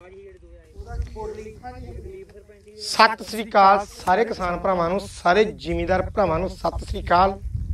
सत श्री अकाल सारे किसान भरावां नूं, सारे जिमीदार भरावां नूं सत श्री अकाल।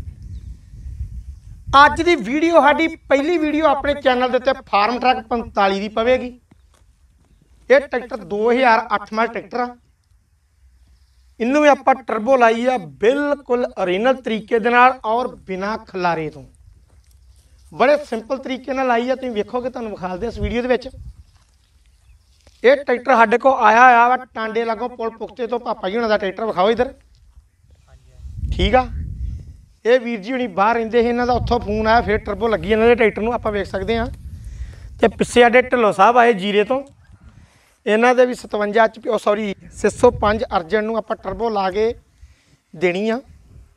अज दी वीडियो साडी पहली वीडियो अपने चैनल दे उत्ते फार्म ट्रक 45 दी पवेगी। ये ट्रैक्टर 2008 मॉडल ट्रैक्टर आ। इनू भी आपां टर्बो लाई आ बिल्कुल ओरिजिनल तरीके दे नाल और बिना खलारे तो बड़े सिंपल तरीके नाल लाई आ। तुसीं वेखोगे तुहानूं विखा दे इस वीडियो दे विच। ये ट्रैक्टर साडे को आया वा टांडे लागों पुल पुख्ते तो पापा जी हुणां दा ट्रैक्टर विखाओ इधर। ठीक आ। ये वीर जी हुणी बाहर रहिंदे ही, इन्हां दा उत्थों फोन आया, फिर टर्बो लगी इन्हां दे ट्रैक्टर नूं आपां वेख सकदे हां। ते पिछे साडे ढिल्लों साहब आए जीरे तो, इन्हां दे भी 57 HP सॉरी 605 अर्जन नूं आपां टर्बो ला के देनी आ।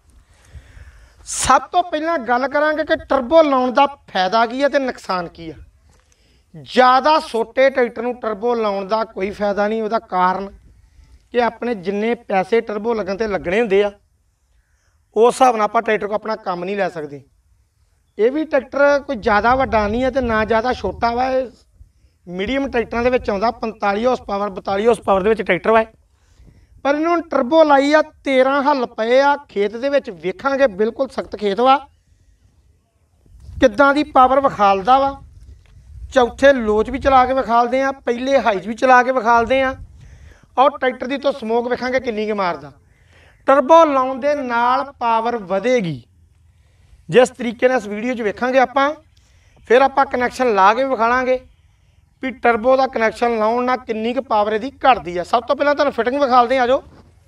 सब तो पहलां गल करांगे कि टर्बो लाउण दा फायदा की है ते नुकसान की है। ज़्यादा छोटे ट्रैक्टर नूं टर्बो लाउण दा कोई फायदा नहीं। उहदा कारण कि अपने जिन्ने पैसे टर्बो लगन ते लगने हुंदे आ उस हिसाब नाल आपां ट्रैक्टर को अपना काम नहीं लै सकदे। ये भी ट्रैक्टर कोई ज़्यादा वड्डा नहीं है ते ना ज़्यादा छोटा वा। मीडियम ट्रैक्टरां दे विच आउंदा 45 हॉर्स पावर 42 हॉर्स पावर दे विच ट्रैक्टर वा। पर इन्हूं टर्बो लाई आ 13 हल पए आ। खेत दे विच वेखांगे बिल्कुल सख्त खेत वा, किद्दां दी पावर विखालदा वा। चौथे लोच भी चला के विखालदे आ, पहले हाइज भी चला के विखालदे आ और ट्रैक्टर की तो समोक वेखांगे किन्नी के मारदा। टर्बो लाउण दे नाल पावर वधेगी जिस तरीके नाल इस वीडियो च वेखांगे आपां। फिर आपां कनैक्शन ला के विखालांगे भी टर्बो का कनैक्शन लाउण नाल किन्नी क पावर इहदी घटदी है। सब तो पहलां तुहानूं फिटिंग विखालदे आ जो।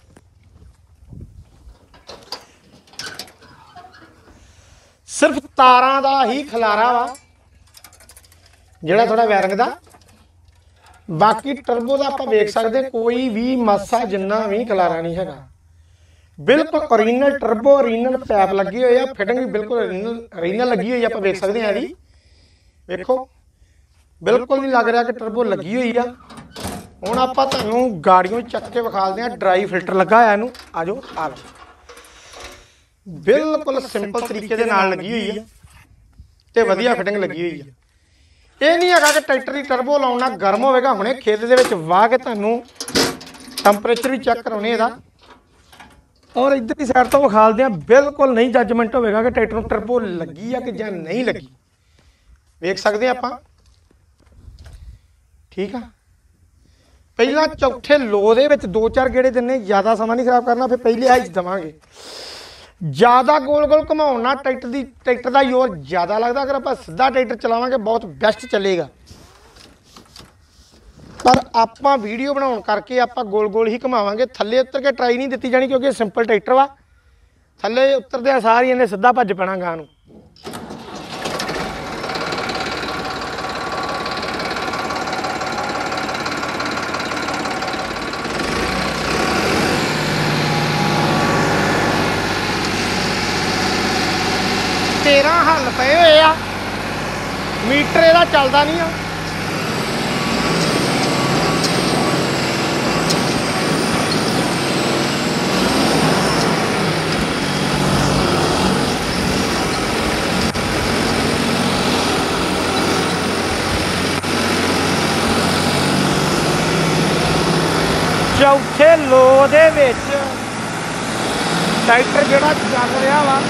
सिर्फ तारां दा ही खलारा वा जिहड़ा थोड़ा वायरिंग दा, बाकी टर्बो दा आपां वेख सकदे कोई भी मासा जिन्ना भी खलारा नहीं हैगा। बिल्कुल ओरिजिनल टर्बो, ओरिजिनल पैप लगी हुई है, फिटिंग भी बिल्कुल ओरिजिनल लगी हुई है। आपां वेख सकदे हां जी, वेखो बिल्कुल नहीं लग रहा कि टर्बो लगी हुई है। हुण आपां तुहानूं गाड़ियों चक के विखालदे हां। ड्राई फिल्टर लगा होया इहनूं, आ जाओ आ लो। बिल्कुल सिंपल तरीके दे नाल लगी हुई है ते वधिया फिटिंग लगी हुई है। ये नहीं है कि ट्रैक्टर की टर्बो लाउण नाल गर्म होवेगा। हुणे खेत दे विच वाह के तुहानूं टैंपरेचर भी चैक कराउने इहदा और इधर की साइड तो विखालदे हां। बिल्कुल नहीं जजमेंट होवेगा कि ट्रैक्टर नूं टर्बो लगी है कि जां नहीं लगी। वेख सकदे आपां। ठीक है। पहला चौथे लो दे विच 2-4 गेड़े दिन्ने, ज़्यादा समा नहीं खराब करना। फिर पहले हाइज देवांगे। ज़्यादा गोल गोल घुमाउण नाल ट्रैक्टर का जोर ज़्यादा लगता। अगर आप सीधा ट्रैक्टर चलावांगे बहुत बेस्ट चलेगा। पर आपां वीडियो बनाउण करके आपां गोल गोल ही घुमावांगे। थल्ले उतर के ट्राई नहीं दी जानी क्योंकि सिंपल ट्रैक्टर वा। थल्ले उतरदे सार ही इन्हें सीधा भज पैना गां नूं। हल पे हुए आ, मीटर इहदा चलदा नहीं आ। चौथे लो दे विच ट्रैक्टर जिहड़ा चल रहा वा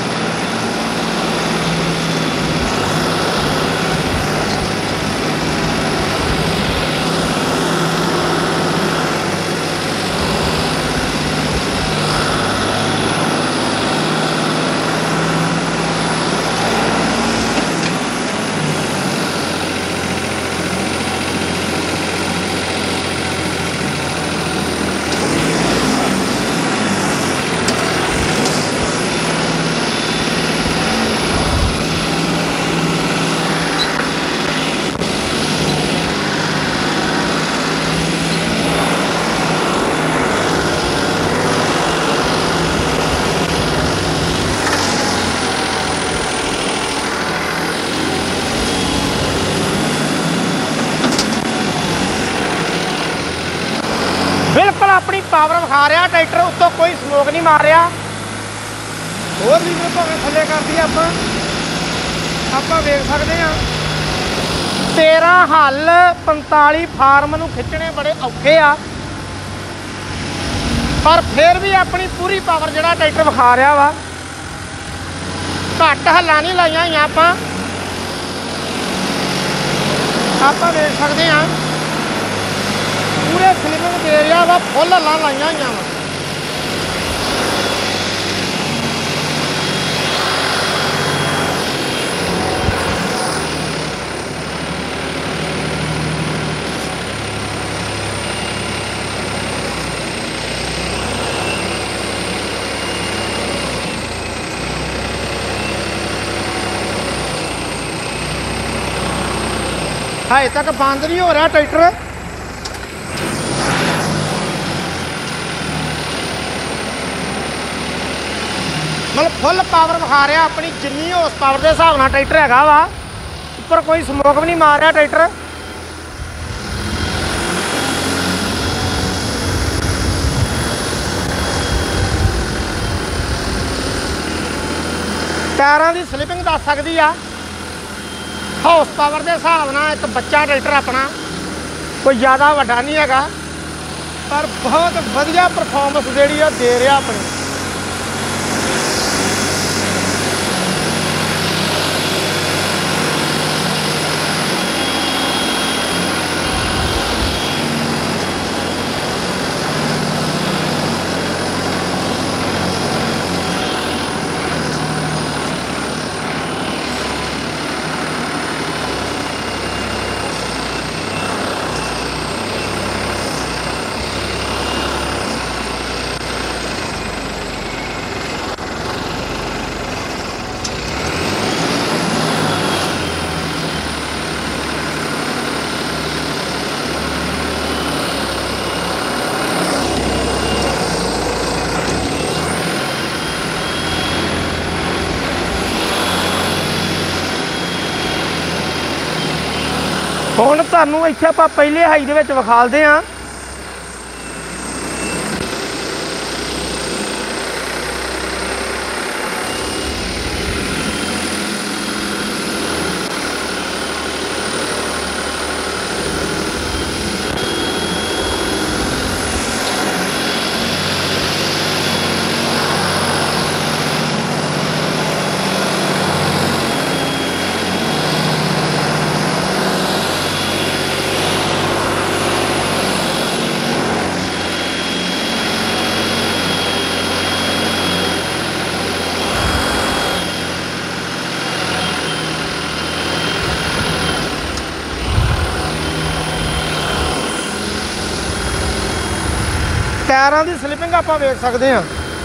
बिल्कुल अपनी पावर विखा रहा ट्रैक्टर। उत्तों कोई स्मोक नहीं मार रहा। और भी भावें थले कर दी आप वेख सकते हैं। 13 हल 45 फार्म नूं खिंचने बड़े औखे आ, पर फिर भी अपनी पूरी पावर जिहड़ा ट्रैक्टर विखा रहा वा। घट हल्लां नहीं लाइयां होइयां आपां देख सकते हैं, पूरे स्लिपिंग दे रहा वा, फुल हल्लां लाइयां होइयां वा। हाई तक बंद नहीं हो रहा ट्रैक्टर, मतलब फुल पावर विखा रहा अपनी जिन्नी हॉर्स पावर के हिसाब नाल ट्रैक्टर हैगा वा। उपर कोई स्मोक भी नहीं मार रहा ट्रैक्टर। टायरां की स्लिपिंग दस सकती आ, हाउस पावर के हिसाब नाल एक बच्चा ट्रैक्टर अपना कोई ज़्यादा वड्डा नहीं हैगा, पर बहुत वधिया परफॉर्मेंस जिहड़ी आ दे रहा अपनी। ਹੁਣ ਤੁਹਾਨੂੰ ਇੱਥੇ ਆਪਾਂ ਪਹਿਲੇ ਹਾਈ ਦੇ ਵਿੱਚ ਵਿਖਾਲਦੇ ਹਾਂ। टायरां की स्लिपिंग आप वेख सकते हैं,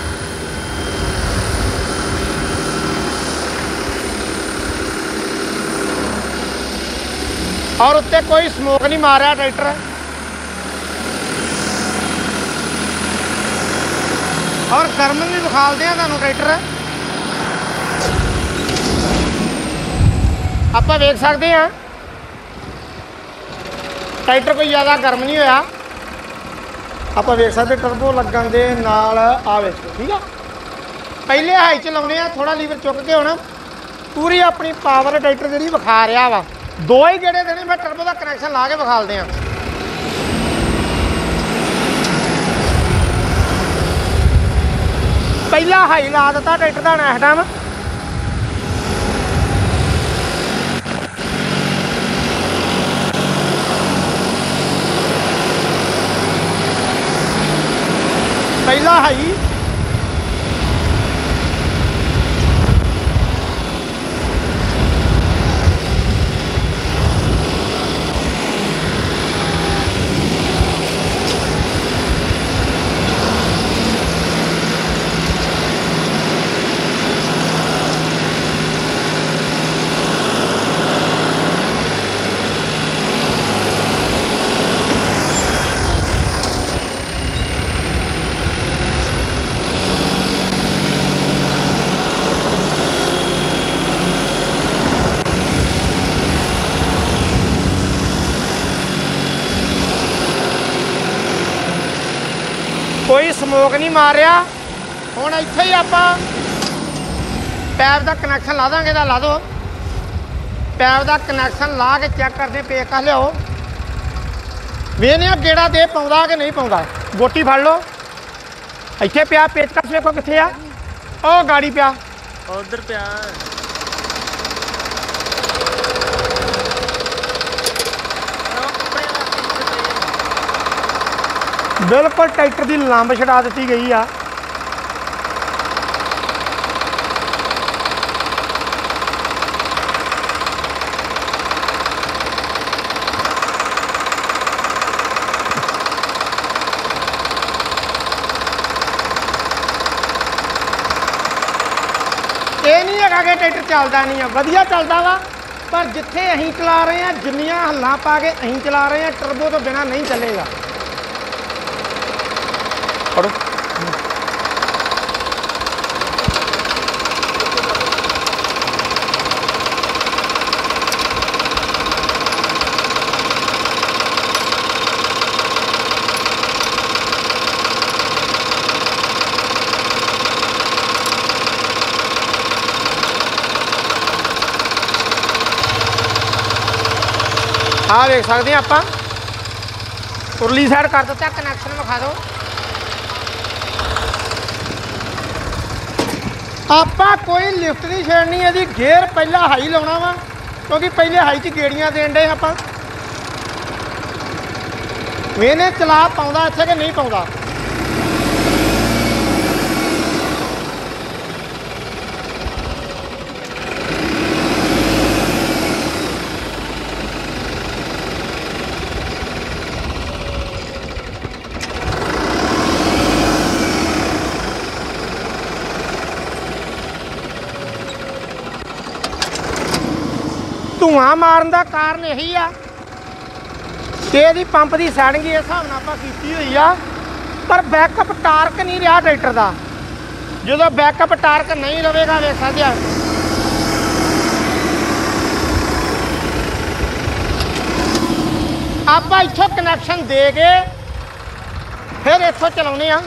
और उत्ते कोई स्मोक नहीं मारिया ट्रैक्टर। और गर्म भी विखालते हैं तुहानूं ट्रैक्टर आप वेख सकते हैं, ट्रैक्टर कोई ज़्यादा गर्म नहीं होया। आप वेख सकते टर्बो लगन के नाल आवे, ठीक है। पहले हाई च लाने थोड़ा लीवर चुक के होना, पूरी अपनी पावर ट्रैक्टर जी विखा रहा वा। दो ही गेड़े देने मैं टर्बो का कनैक्शन ला के विखालते हैं। पहला हाई ला दिता ट्रैक्टर का इस टाइम, पहला हाई कोई स्मोक नहीं मार रहा। हुण इत्थे ही आप पैप का कनैक्शन ला देंगे, ला दो। पैप का कनैक्शन ला के चेक करते पेचकस लियाओ वेने गेड़ा दे पाउंदा कि नहीं पाउंदा गोटी फड़ लो इत्थे पिया पेचकस वेखो कित्थे आ ओ गाड़ी पिया उधर पिया बिल्कुल ट्रैक्टर की लंब छड़ा दी गई आ ये नहीं है कि ट्रैक्टर चलता नहीं है वधिया चलता वा पर जिथे अं चला रहे हैं जिन्नियां हल्लां पा के अं चला रहे हैं टर्बो तो बिना नहीं चलेगा पढ़ो आ देख सकते हैं आप उरली साइड कर दिता कनैक्शन विखा दो आपा कोई लिफ्ट नहीं छेड़नी यदि गेयर पहला हाई लाना वा क्योंकि पहले हाई च गेड़ियां देन डे आप वेने चला पाउंदा इत्थे कि नहीं पाउंदा धुआं मारन का कारण यही आ कि पंप की सैटिंग इस हिसाब से आप की हुई आ पर बैकअप टार्क नहीं रहा ट्रैक्टर का जो बैकअप टार्क नहीं रहेगा वेख सकते आप इत्थों कनैक्शन दे के फिर इत्थों चलाने आ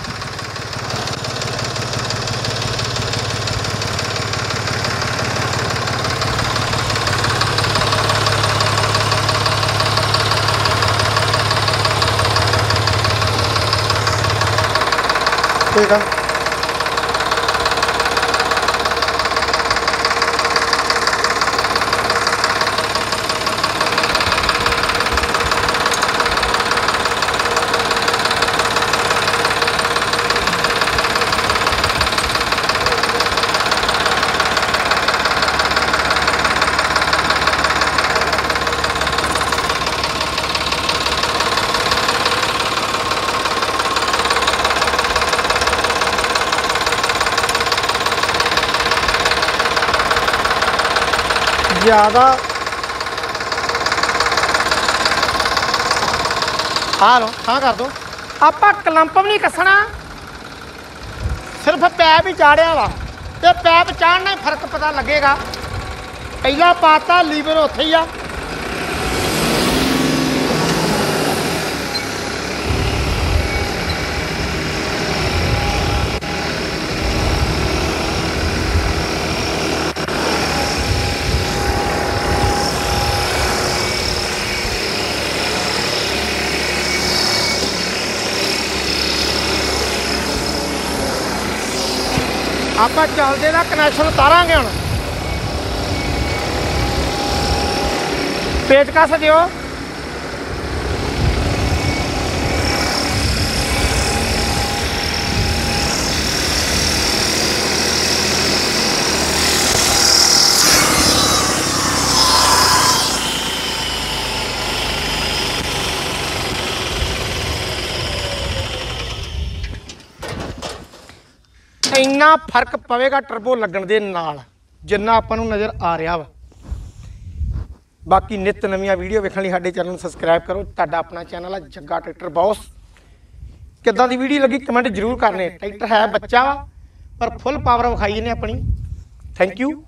ठीक है ज़्यादा हाँ लो हाँ कर दो आप क्लंप भी नहीं कसना सिर्फ पैप ही चाड़िया वा तो पैप चाड़ना ही फर्क पता लगेगा पहला पाता लीवर उत्थे ही आ आप चलते का कनैक्शन उतारांगे हम पेचकस दियो इन्ना फर्क पवेगा टर्बो लगन दे नाल जिन्ना आपां नूं नज़र आ रहा वा बाकी नित नवीं वीडियो वेखण लई साडे चैनल नूं सबसक्राइब करो तुहाडा अपना चैनल है जग्गा ट्रैक्टर बॉस किद्दां दी वीडियो लगी कमेंट जरूर करने ट्रैक्टर है बच्चा वा पर फुल पावर विखाई ने अपनी थैंक यू